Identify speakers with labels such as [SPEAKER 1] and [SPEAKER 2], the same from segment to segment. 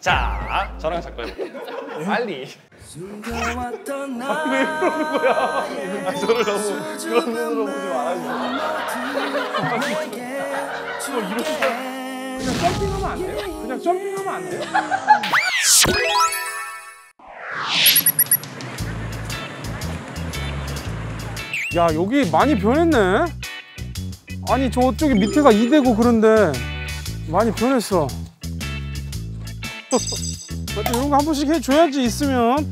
[SPEAKER 1] 자, 저랑 자꾸 해볼게요. 빨리. 왜 이러는 거야? 아, 저를 너무 그런 눈으로 보지 말아주세요.
[SPEAKER 2] 그냥 점핑하면 안 돼요? 그냥 점핑하면 안 돼요? 야, 여기 많이 변했네. 아니, 저쪽에 밑에가 2대고 그런데 많이 변했어. 그래도 이런 거 한 번씩 해줘야지, 있으면.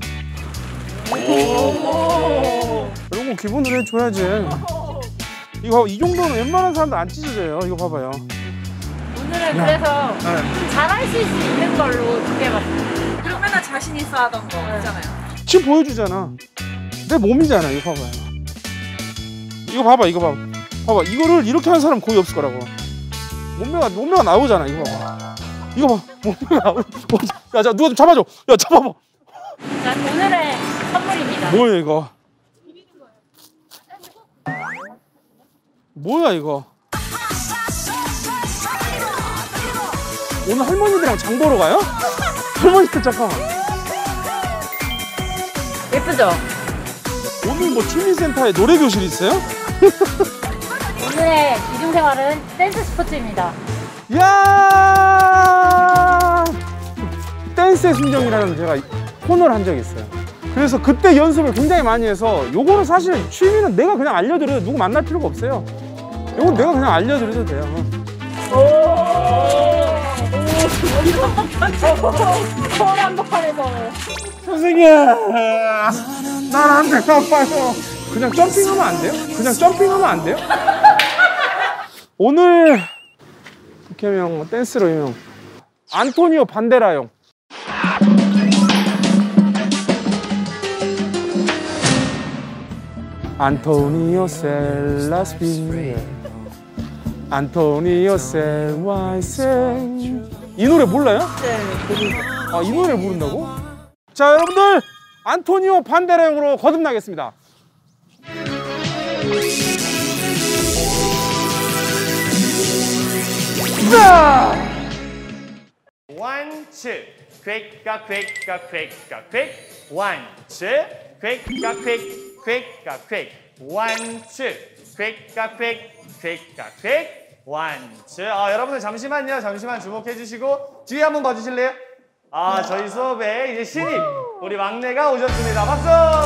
[SPEAKER 2] 이런 거 기본으로 해줘야지. 이거 이 정도는 웬만한 사람도 안 찢어져요. 이거 봐봐요.
[SPEAKER 3] 오늘은 그래서 좀 잘하실 수 있는 걸로 준비해봤어요.
[SPEAKER 4] 그러면 자신 있어 하던 거 있잖아요.
[SPEAKER 2] 지금 보여주잖아. 내 몸이잖아. 이거 봐봐요. 이거 봐봐, 이거 봐봐. 봐봐, 이거를 이렇게 하는 사람 거의 없을 거라고. 몸매가 나오잖아. 이거 봐봐. 이거 봐, 몸매가 나오. 야, 자, 누가 좀 잡아줘. 야, 잡아봐.
[SPEAKER 3] 자, 오늘의 선물입니다.
[SPEAKER 2] 뭐야 이거? 뭐야 이거? 오늘 할머니들이랑 장 보러 가요? 할머니들 잠깐만.
[SPEAKER 3] 예쁘죠?
[SPEAKER 2] 오늘 뭐 취미센터에 노래 교실 있어요?
[SPEAKER 3] 오늘의 이중생활은 댄스 스포츠입니다.
[SPEAKER 2] 야! 댄스의 순정이라는 제가 코너를 한 적이 있어요. 그래서 그때 연습을 굉장히 많이 해서 요거는 사실 취미는 내가 그냥 알려드려도 누구 만날 필요가 없어요. 요건 내가 그냥 알려드려도 돼요.
[SPEAKER 3] 서울 한복판에서
[SPEAKER 2] 선생님! 난 안 돼요, 아파요. 그냥 점핑하면 안 돼요? 그냥 점핑하면 안 돼요? 오늘 북해명 댄스로 유명 안토니오 반데라 형. 안토니오 셀라스피에 안토니오 셀와이생. 이 노래 몰라요?
[SPEAKER 3] 네.
[SPEAKER 2] 아, 이 노래를 부른다고? 자, 여러분들 안토니오 반데라 형으로 거듭나겠습니다. 자!
[SPEAKER 1] One, two. quick가, quick가, quick가, quick. One, two. quick가, quick, quick가, quick. One, two. quick가, quick, quick가, quick. One, two. 여러분들 잠시만요. 잠시만 주목해 주시고 뒤에 한번 봐주실래요? 저희 수업에 이제 신입 우리 막내가 오셨습니다. 박수!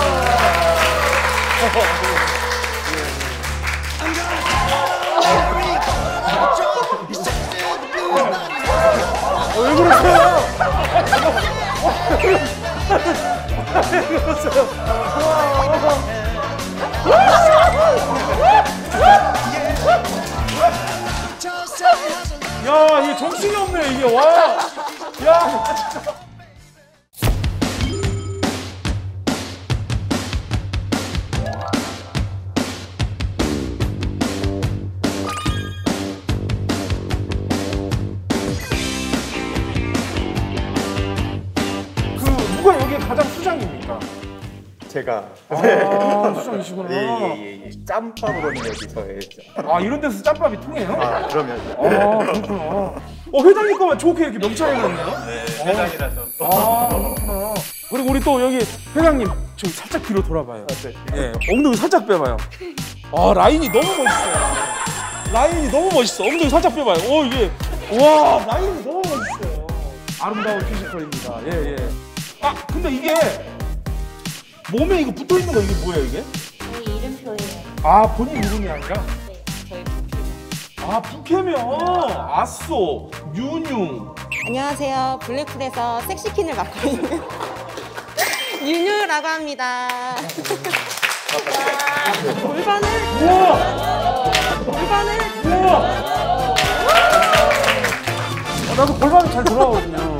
[SPEAKER 2] 왜 그러세요? 왜 그러세요? 야, 이게 정신이 없네, 이게. 와. 야, 진짜. 누가 여기 가장 수장입니까?
[SPEAKER 5] 제가
[SPEAKER 2] 수장이시구나.
[SPEAKER 5] 예. 짬밥으로는 여기서 했죠.
[SPEAKER 2] 이런 데서 짬밥이 통해요?
[SPEAKER 5] 그러면
[SPEAKER 2] 그렇구나. 회장님 거만 좋게 이렇게 명찰해놨네요?
[SPEAKER 1] 네, 회장이라서.
[SPEAKER 2] 그렇구나. 그리고 우리 또 여기 회장님 좀 살짝 뒤로 돌아봐요. 예, 엉덩이 살짝 빼봐요. 라인이 너무 멋있어요. 라인이 너무 멋있어. 엉덩이 살짝 빼봐요. 이게 와, 라인이 너무 멋있어요. 아름다운 피지컬입니다. 예. 근데 이게 몸에 이거 붙어 있는 거 이게 뭐예요, 이게?
[SPEAKER 3] 저희 이름표예요.
[SPEAKER 2] 본인 이름이 아니라?
[SPEAKER 3] 네, 저희 부캐.
[SPEAKER 2] 북해명, 아쏘, 윤유.
[SPEAKER 6] 안녕하세요. 블랙풀에서 섹시퀸을 맡고 있는 윤유라고 합니다. 골반을
[SPEAKER 2] 나도 골반이 잘 돌아가거든요.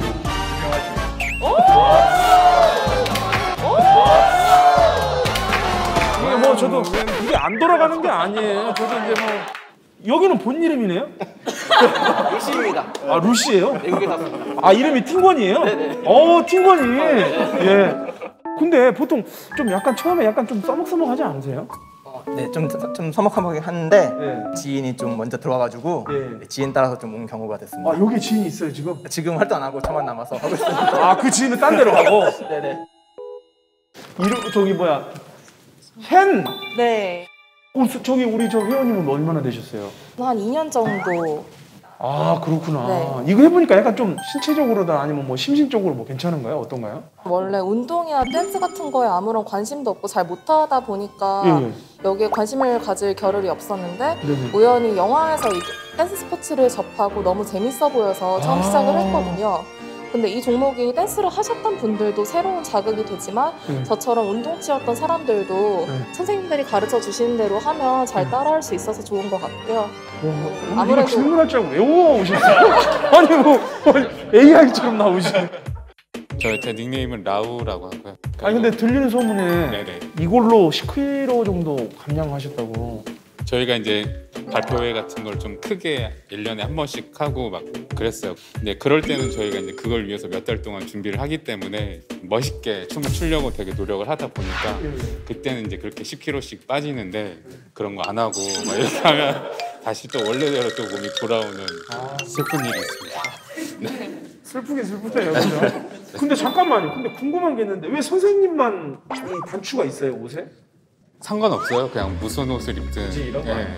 [SPEAKER 2] 이게 뭐 저도 이게 안 돌아가는 게 아니에요. 저도 이제 뭐 여기는 본 이름이네요?
[SPEAKER 7] 루시입니다.
[SPEAKER 2] 루시예요?
[SPEAKER 7] 외국에 다.
[SPEAKER 2] 이름이 팅권이에요?
[SPEAKER 7] 네네.
[SPEAKER 2] 팅권이. 예. 근데 보통 좀 약간 처음에 약간 좀 써먹써먹하지 않으세요?
[SPEAKER 7] 네, 좀 서먹하긴 한데
[SPEAKER 2] 네.
[SPEAKER 7] 지인이 좀 먼저 들어와가지고
[SPEAKER 2] 네.
[SPEAKER 7] 지인 따라서 좀 온 경우가 됐습니다.
[SPEAKER 2] 아 여기 지인이 있어요 지금?
[SPEAKER 7] 지금 활동 안 하고 저만 남아서 하고 있습니다.
[SPEAKER 2] 아 그 지인은 딴 데로 가고.
[SPEAKER 7] 네네.
[SPEAKER 2] 이름 저기 뭐야? 헨.
[SPEAKER 6] 네.
[SPEAKER 2] 저기 우리 저 회원님은 얼마나 되셨어요?
[SPEAKER 6] 한 2년 정도.
[SPEAKER 2] 아 그렇구나.
[SPEAKER 6] 네.
[SPEAKER 2] 이거 해보니까 약간 좀 신체적으로다 아니면 뭐 심신적으로 뭐 괜찮은가요? 어떤가요?
[SPEAKER 6] 원래 운동이나 댄스 같은 거에 아무런 관심도 없고 잘 못하다 보니까
[SPEAKER 2] 예.
[SPEAKER 6] 여기에 관심을 가질 겨를이 없었는데
[SPEAKER 2] 네네.
[SPEAKER 6] 우연히 영화에서 이 댄스 스포츠를 접하고 너무 재밌어 보여서 처음 시작을 했거든요. 근데 이 종목이 댄스를 하셨던 분들도 새로운 자극이 되지만 저처럼 운동치였던 사람들도 선생님들이 가르쳐 주시는 대로 하면 잘 따라할 수 있어서 좋은 것 같고요.
[SPEAKER 2] 아무래도 질문할 줄 알고 외워오셨어요? 아니 뭐 AI처럼 나오시네.
[SPEAKER 8] 제 닉네임은 라우라고 하고요.
[SPEAKER 2] 아니 근데 들리는 소문에
[SPEAKER 8] 네네.
[SPEAKER 2] 이걸로 10kg 정도 감량하셨다고.
[SPEAKER 8] 저희가 이제 발표회 같은 걸 좀 크게 1년에 한 번씩 하고 막 그랬어요. 근데 그럴 때는 저희가 이제 그걸 위해서 몇 달 동안 준비를 하기 때문에 멋있게 춤을 추려고 되게 노력을 하다 보니까 그때는 이제 그렇게 10kg씩 빠지는데 그런 거 안 하고 막 이렇게 하면 다시 또 원래대로 또 몸이 돌아오는 슬픈 일이 있습니다. 네.
[SPEAKER 2] 슬프긴 슬프네요. 그죠? 근데 잠깐만요. 근데 궁금한 게 있는데 왜 선생님만 이 단추가 있어요 옷에?
[SPEAKER 8] 상관없어요. 그냥 무슨 옷을 입든.
[SPEAKER 2] 이런 거
[SPEAKER 8] 네.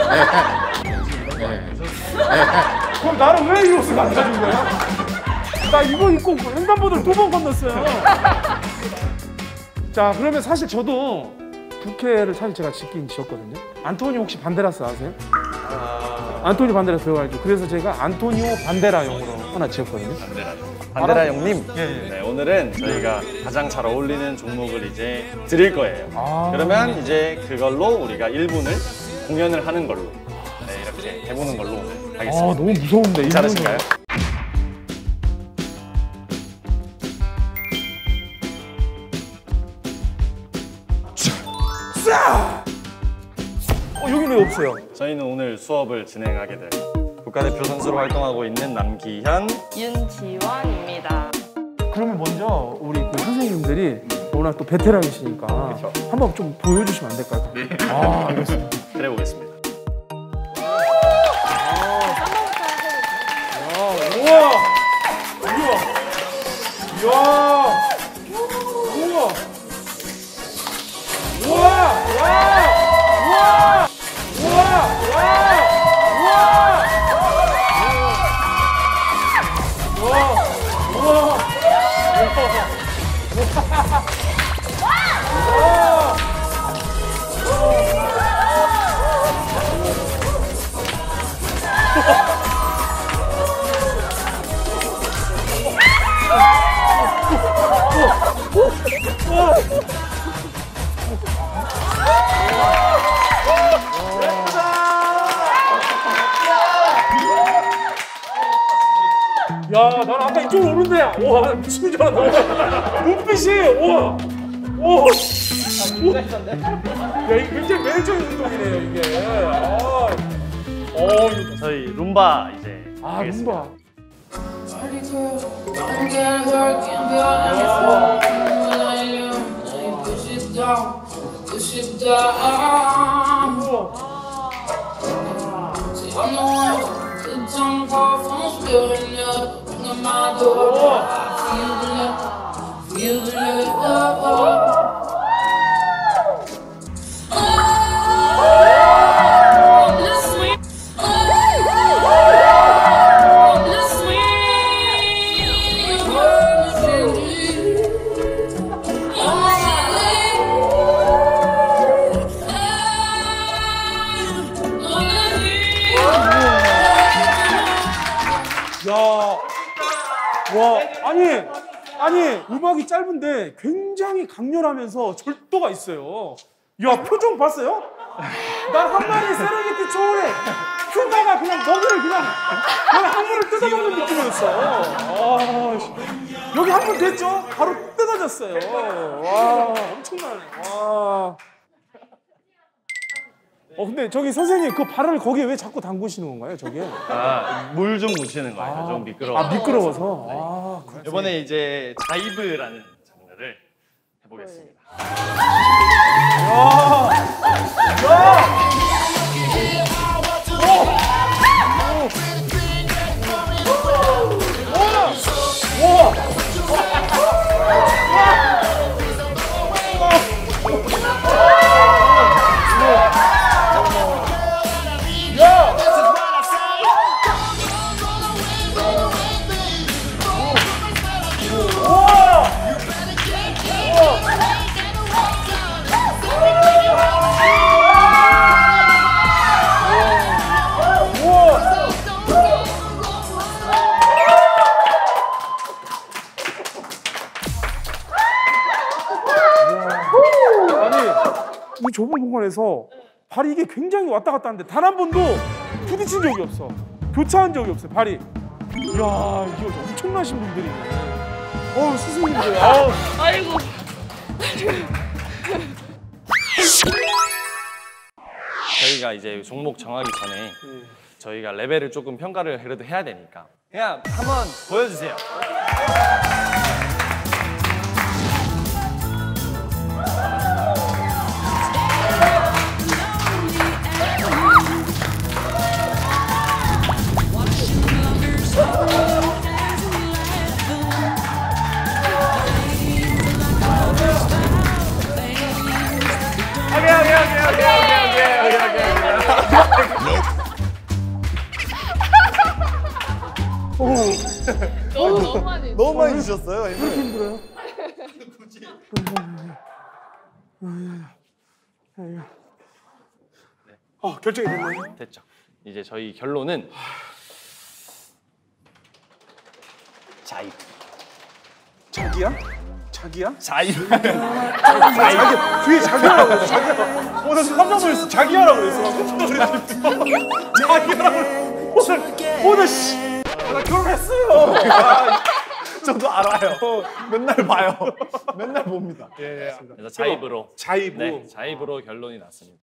[SPEAKER 2] 그럼 나는 왜 이 옷을 갖다 준 거야? 나 이거 입고 횡단보도를 2번 건넜어요. 자 그러면 사실 저도 부케를 사실 제가 짓긴 지었거든요. 안토니오 혹시 반데라스 아세요? 안토니오 반데라스 배워가지고 그래서 제가 안토니오 반데라용으로 하나 지었거든요.
[SPEAKER 5] 반데라 형님,
[SPEAKER 2] 예.
[SPEAKER 5] 네, 오늘은 저희가 가장 잘 어울리는 종목을 이제 드릴 거예요. 그러면 이제 그걸로 우리가 1분을 공연을 하는 걸로 이렇게 해보는 걸로 하겠습니다.
[SPEAKER 2] 너무 무서운데.
[SPEAKER 5] 괜찮으신가요?
[SPEAKER 2] 여기 왜 없어요?
[SPEAKER 5] 저희는 오늘 수업을 진행하게 될 국가대표 선수로 활동하고 있는 남기현,
[SPEAKER 3] 윤지원입니다.
[SPEAKER 2] 그러면 먼저 우리 그 선생님들이 워낙 또 베테랑이시니까 한번 좀 보여주시면 안 될까요? 네. 알겠습니다.
[SPEAKER 5] 그래 보겠습니다.
[SPEAKER 2] 우와! 우와! 우와! 우와! 와! 야, 난 아까 이쪽으로 오는데, 와, 미친 줄 알았다. 눈빛이, 와, 와. 야, 이게 굉장히 매력적인 운동이네요, 이게.
[SPEAKER 5] 저희 룸바 이제 하겠습니다.
[SPEAKER 2] 룸바.
[SPEAKER 9] Jump off on stirring up, ringing my door. Feel the love.
[SPEAKER 2] 와, 아니 음악이 짧은데 굉장히 강렬하면서 절도가 있어요. 야, 표정 봤어요? 난 한 마리 세레게티 초월에 큐다가 그냥 먹이를 그냥 한 번을 뜯어먹는 느낌이었어. 여기 한 번 됐죠? 바로 뜯어졌어요. 와, 엄청나네. 와. 근데 저기 선생님 그 발을 거기에 왜 자꾸 담그시는 건가요, 저게?
[SPEAKER 5] 물 좀 묻히는 거예요. 좀 미끄러워서.
[SPEAKER 2] 미끄러워서.
[SPEAKER 5] 이번에 이제 자이브라는 장르를 해보겠습니다.
[SPEAKER 2] 이 좁은 공간에서 발이 이게 굉장히 왔다 갔다 하는데 단 한 번도 부딪힌 적이 없어. 교차한 적이 없어요, 발이. 이야, 이거 엄청나신 분들이네. 스승님들.
[SPEAKER 3] 아이고.
[SPEAKER 5] 저희가 이제 종목 정하기 전에 저희가 레벨을 조금 평가를 그래도 해야 되니까 그냥 한번 보여주세요.
[SPEAKER 3] 너무 많이.
[SPEAKER 5] 너무 많이 주셨어요.
[SPEAKER 2] 이렇게 힘들어요? 결정이 됐나요?
[SPEAKER 5] 됐죠. 이제 저희 결론은 자입.
[SPEAKER 2] 자기야? 자기야?
[SPEAKER 5] 자입.
[SPEAKER 2] 자기야. 뒤에 자기야라고 그랬어. 자기야. 나 깜짝 놀랐어. 자기야라고 그랬어. 자기야라고. 나 씨. 나 결혼했어요.
[SPEAKER 5] 저도 알아요. 맨날 봐요. 맨날 봅니다.
[SPEAKER 2] 예.
[SPEAKER 5] 그래서 자입으로.
[SPEAKER 2] 자입으로.
[SPEAKER 5] 네, 자입으로 결론이 났습니다.